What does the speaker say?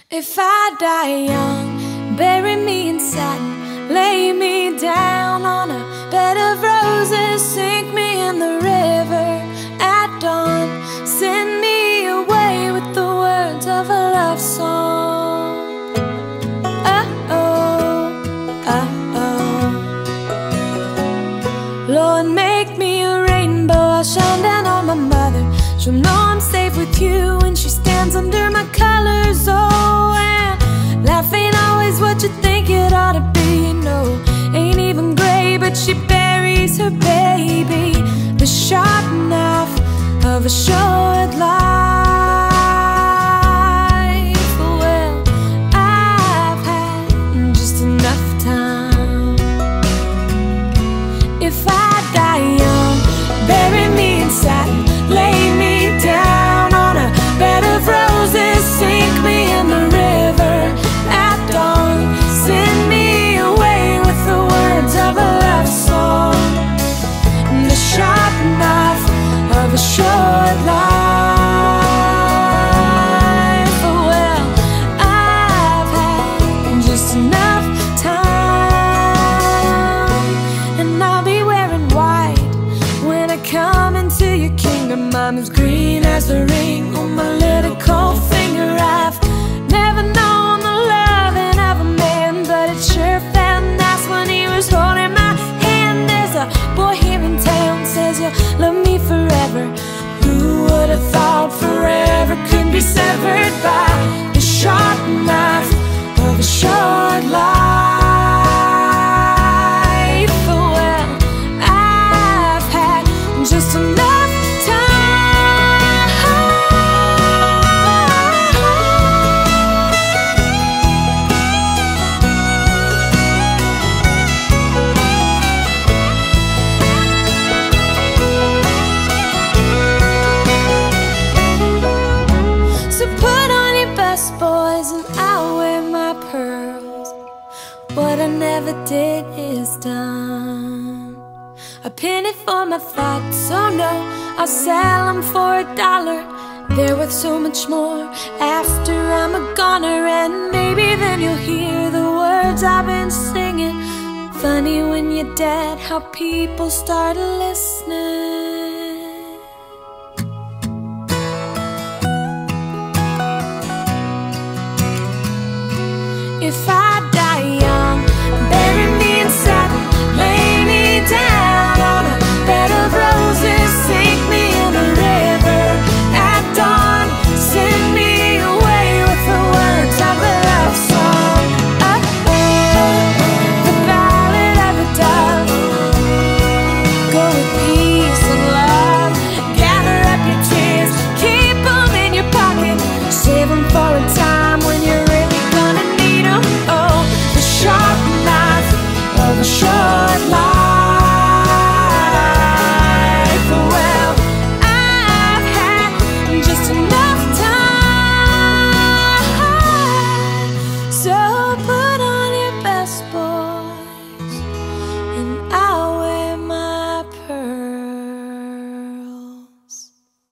If I die young, bury me in satin, lay me down on a bed of roses, sink me in the river at dawn, send me away with the words of a love song. Oh, oh, oh. Lord, make me a rainbow, I'll shine down on my mother. She'll know I'm safe with you when she stands under my colors. Oh, and life ain't always what you think it ought to be. No, ain't even gray, but she buries her baby. The sharp knife of a short life. Well, I've had just enough time. If I die young, bury me in satin, lay me down on a bed of roses, sink me in the river at dawn, send me away with the words of a love song. The sharp knife of a short life. Well, I've had just enough time, and I'll be wearing white when I come into your kingdom. I'm as green as the ring on my little cold finger. I've never known the loving of a man, but it sure felt nice when he was holding my hand. There's a boy here in town says you'll love me forever. Who would have thought forever could be severed by the sharp knife of a short life? Well, I've had just enough boys, and I'll wear my pearls. What I never did is done. A penny for my thoughts, oh no, I'll sell them for $1. They're worth so much more after I'm a goner, and maybe then you'll hear the words I've been singing. Funny when you're dead how people start listening.